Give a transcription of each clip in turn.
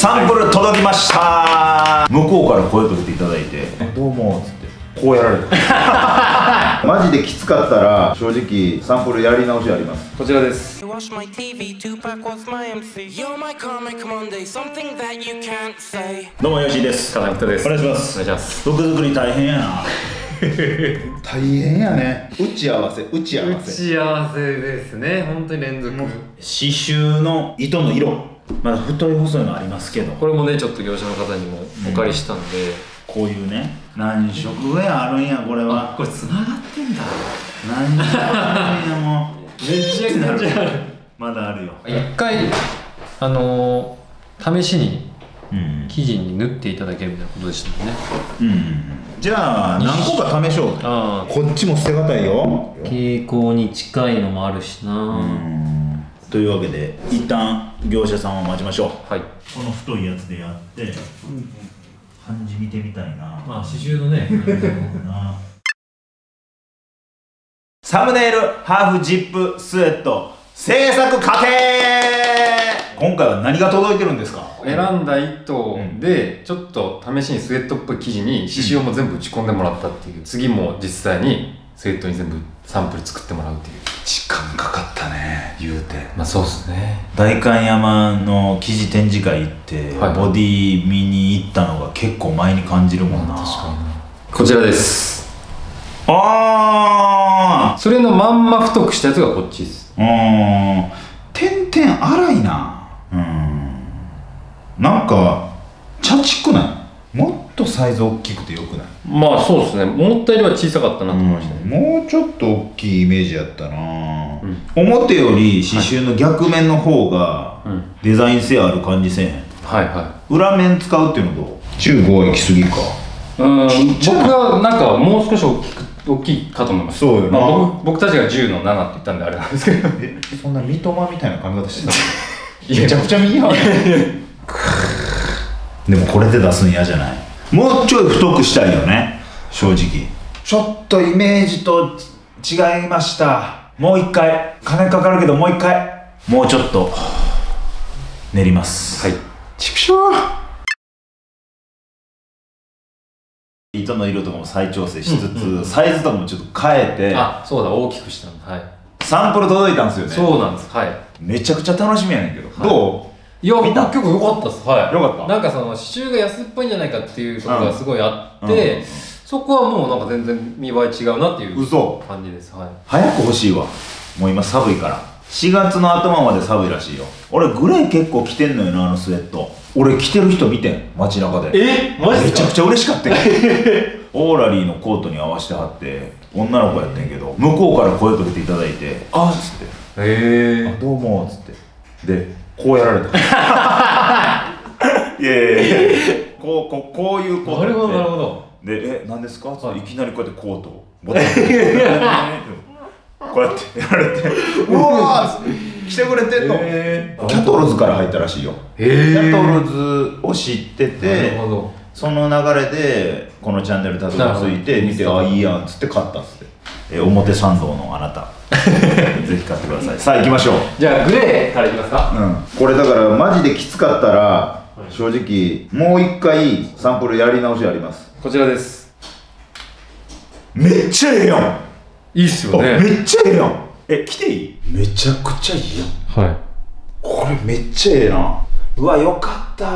サンプル届きました。向こうから声かけていただいて「どうも」っつってこうやられた。マジできつかったら正直サンプルやり直しあります。 こちらです。 どうも吉井です。 金本です。 お願いします。 お願いします。 服作り大変やな。大変やね。打ち合わせ打ち合わせですね。本当に連続。 刺繍の糸の色まだ太い細いのありますけど、 これもねちょっと業者の方にもお借りしたんで、 こういうね何色ウェアあるんや。これはこれ繋がってんだ。 何色あるんや。もうめちゃくちゃある。 まだあるよ。 一回試しに生地に縫っていただけるみたいなことでしたもんね。 じゃあ何個か試しょう。こっちも捨てがたいよ。 傾向に近いのもあるしな。 というわけで一旦業者さんを待ちましょう。 はい。 この太いやつでやって感じ見てみたいな。 まあ刺繍のねサムネイルハーフジップスウェット制作過程。今回は何が届いてるんですか？ 選んだ糸でちょっと試しにスウェットっぽい生地に刺繍も全部打ち込んでもらったっていう、次も実際にスウェットに全部サンプル作ってもらうっていう。 時間かかったね言うて。 まあそうですね。 代官山の生地展示会行って、ボディ見に行ったのが結構前に感じるもんな。 確かに。こちらです。 ああ、 それのまんま太くしたやつがこっちです。 点々粗いな。なんかチャチくない？もっとサイズ大きくてよくない？ まあそうですね。思ったよりは小さかったなと思いましたね。 もうちょっと大きいイメージやったな。表より刺繍の逆面の方がデザイン性ある感じせえへん。 はいはい。 裏面使うっていうのどう？中5は行き過ぎか。 僕はなんかもう少し大きいかと思います。 そうよな。 僕たちが10の7って言ったんであれなんですけど。 そんな三笘みたいな髪型してたの？めちゃくちゃ右派や。でもこれで出すん嫌じゃない？もうちょい太くしたいよね正直。ちょっとイメージと違いました。もう一回金かかるけどもう一回もうちょっと練ります。はい。畜生。糸の色とかも再調整しつつ、サイズとかもちょっと変えて。あ、 そうだ、大きくしたの。はい。 サンプル届いたんですよね。そうなんです。はい。 めちゃくちゃ楽しみやねんけど、どう？ いや、僕結構良かったです。はい。 良かった。 なんかその刺繍が安っぽいんじゃないかっていうところがすごいあって、そこはもうなんか全然見栄え違うなっていう感じです。はい。早く欲しいわ。もう今寒いから。4月の頭まで寒いらしいよ。俺グレー結構着てんのよな、あのスウェット。俺着てる人見てん、街中で。マジで？めちゃくちゃ嬉しかったよ。オーラリーのコートに合わせてはって女の子やってんけど、向こうから声かけていただいて「あっ」つって「どうも」っつってでこうやられた。いやいやいや、こういうコート。 なるほどなるほど。 で「何ですか？」っていきなりこうやってコートをボタンこうやってやられて「うわー来てくれてんの？」キャトルズから入ったらしいよ。キャトルズを知ってて、その流れでこのチャンネルたどり着いて見て「あいいやん」っつって買ったっつって。表参道のあなたぜひ買ってください。さあ行きましょう。 じゃあグレーからいきますか。 これだからマジできつかったら正直もう一回サンプルやり直しあります。 こちらです。 めっちゃええやん。 いいっすよね。 めっちゃええやん。着ていい？めちゃくちゃいいやん。はい。これめっちゃええな。うわよかった。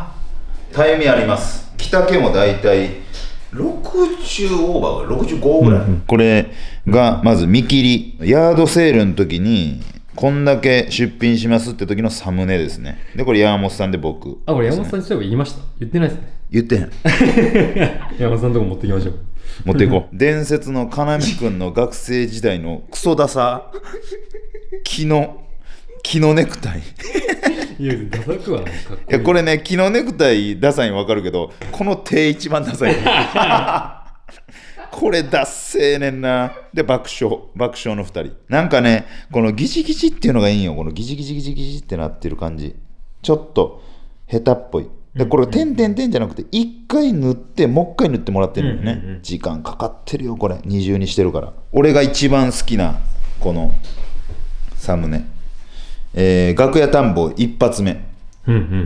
タイミあります。着丈もだいたい60オーバーが65ぐらい。これがまず見切り。ヤードセールの時にこんだけ出品しますって時のサムネですね。でこれ山本さんで僕。 これ山本さんにそういえば言いました？言ってないですね。 言ってへん。 山本さんのとこ持っていきましょう。 持っていこう。伝説のかなみくんの学生時代のクソダサ木のネクタイ。 いやダサくはない。いやこれね、木のネクタイダサいに分かるけど、この手一番ダサい。これダッセーねんな。で爆笑の2人。なんかね、このギチギチっていうのがいいんよ。このギチギチギチギチってなってる感じ、ちょっと下手っぽい。でこれ点々点じゃなくて1回塗ってもう一回塗ってもらってるのよね。時間かかってるよこれ、二重にしてるから。俺が一番好きなこのサムネ、楽屋探訪一発目、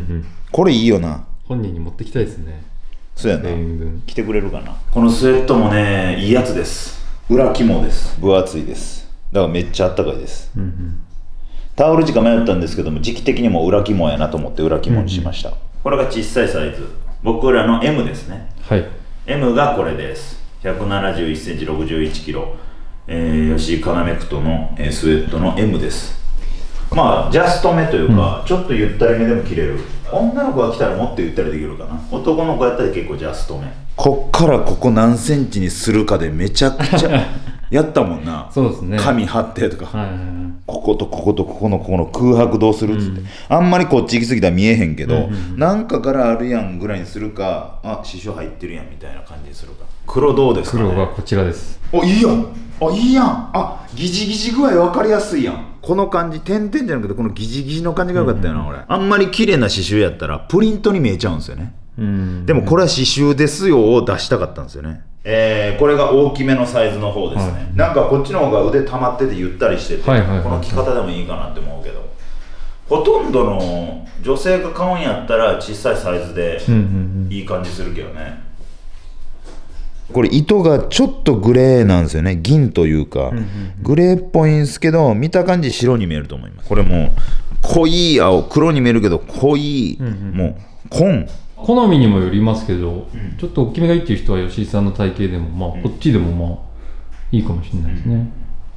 これいいよな。 本人に持ってきたいですね。 そうやな。 全員分着てくれるかな。このスウェットもね、いいやつです。裏肝です。分厚いです。だからめっちゃあったかいです。タオル地か迷ったんですけども、時期的にも裏肝やなと思って裏肝にしました。これが小さいサイズ。僕らの M ですね。 はい。 M がこれです。171センチ61キロ。吉井カナメクトのスウェットの M です。まあジャストめというか、ちょっとゆったりめでも着れる。女の子が着たらもっとゆったりできるかな。男の子やったら結構ジャストめ。こっからここ何センチにするかでめちゃくちゃやったもんな。 そうですね。 紙貼ってとか、 はい。 こことこことここの空白どうするっつって、あんまりこっち行き過ぎたら見えへんけど、なんか柄あるやんぐらいにするか、あ、刺繍入ってるやんみたいな感じにするか。黒どうですかね。 黒がこちらです。 お、いいやん。あ、いいやん。あ、ギジギジ具合分かりやすいやん。この感じ、点々じゃなくてこのギジギジの感じが良かったよな、俺。あんまり綺麗な刺繍やったらプリントに見えちゃうんですよね。でもこれは刺繍ですよを出したかったんですよね。これが大きめのサイズの方ですね。なんかこっちの方が腕溜まっててゆったりしてて、この着方でもいいかなって思うけど、ほとんどの女性が買うんやったら小さいサイズでいい感じするけどね。これ糸がちょっとグレーなんですよね。銀というかグレーっぽいんですけど、見た感じ白に見えると思います。これも濃い青、黒に見えるけど濃い、もう紺。 好みにもよりますけど、ちょっと大きめがいいっていう人は吉井さんの体型でも、まあこっちでもまあいいかもしれないですね。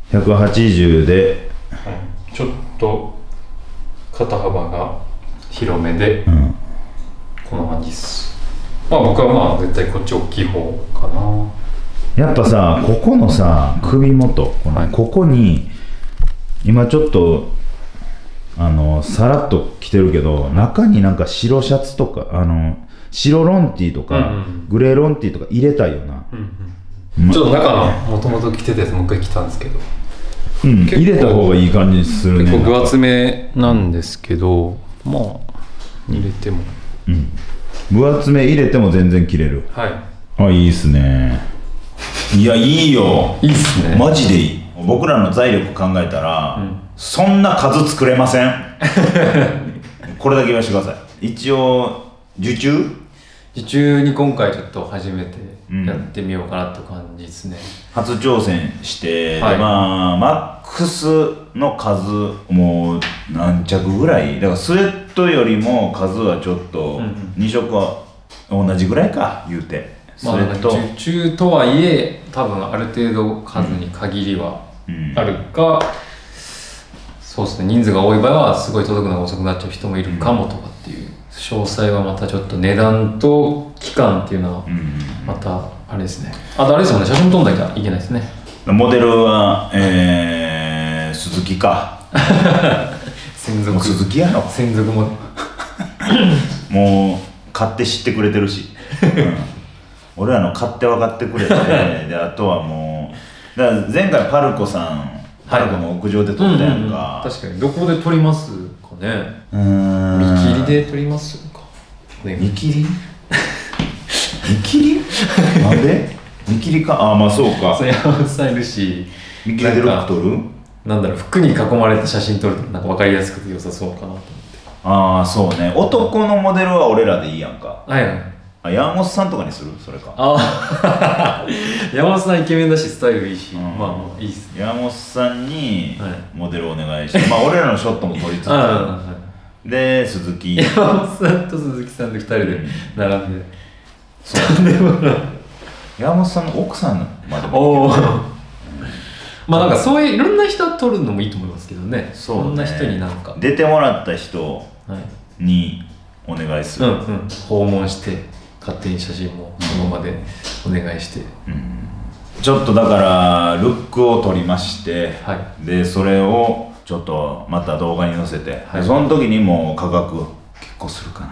180で、 ちょっと肩幅が広めで、この感じです。まあ僕はまあ絶対こっち大きい方かな。 やっぱさ、ここのさ首元、ここに今ちょっとさらっと着てるけど、中になんか白シャツとか白ロンティーとか、グレーロンティーとか入れたいよな。 ちょっと中のもともと着てたやつもう一回着たんですけど、 入れた方がいい感じするね。 結構分厚めなんですけど、まあ入れても、 分厚め入れても全然着れる。 はい。 あ、いいっすね。いや、いいよ。 いいっすね。 マジでいい。僕らの財力考えたら、そんな数作れません。これだけ言わせてください。一応受注に今回ちょっと初めてやってみようかなって感じですね。 初挑戦して、まあマックスの数もう何着ぐらいだから、スウェットよりも数はちょっと2色は同じぐらいか言うて、 スウェット受注とはいえ多分ある程度数に限りはあるか、そうですね、人数が多い場合はすごい届くのが遅くなっちゃう人もいるかもとかっていう、詳細はまたちょっと値段と期間っていうのはまたあれですね。あとあれですもんね、写真撮んなきゃいけないですね。 モデルは鈴木か。 専属もう鈴木やろ。 専属モデルもう買って知ってくれてるし、俺らの買って分かってくれて、であとはもうだから前回パルコさん、パルコの屋上で撮ったやんか。 確かに。どこで撮りますかね。見切りで撮りますか。 見切り見切りなんで見切りか。ああ、まあそうか。 そう、山本さんいるし、 見切りでロック撮る。 なんだろう、服に囲まれた写真撮るとなんか分かりやすくて良さそうかなと思って。 ああ、そうね。男のモデルは俺らでいいやんか。 はいはい。 あ、山本さんとかにするそれか。 ああ山本さんイケメンだしスタイルいいし、まあまあいいっすね。 山本さんにモデルお願いして、まあ俺らのショットも撮りつつで、鈴木山本さんと鈴木さんで2人で並んで、 そう山本さんの奥さんまでもまあなんかそういういろんな人撮るのもいいと思いますけどね。そんな人になんか出てもらった人にお願いする。 訪問して勝手に写真もその場でお願いして、 ちょっとだからルックを撮りまして、でそれをちょっとまた動画に載せて、その時にもう価格結構するかな。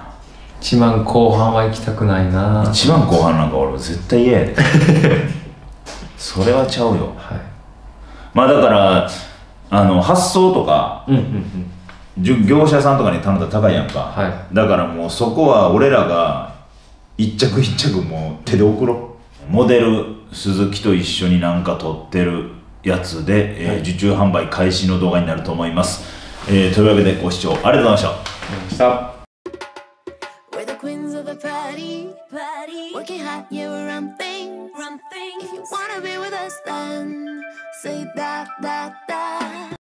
1万後半は行きたくないな。 1万後半なんか俺絶対嫌やでそれはちゃうよ。まあだから発送とか業者さんとかに頼んだら高いやんか、だからもうそこは俺らが一着一着もう手で送ろう。モデル鈴木と一緒になんか撮ってるやつで、受注販売開始の動画になると思います。というわけでご視聴ありがとうございました。 queens of the party. Working hard, yeah, we run things. If you wanna be with us, then say da da da.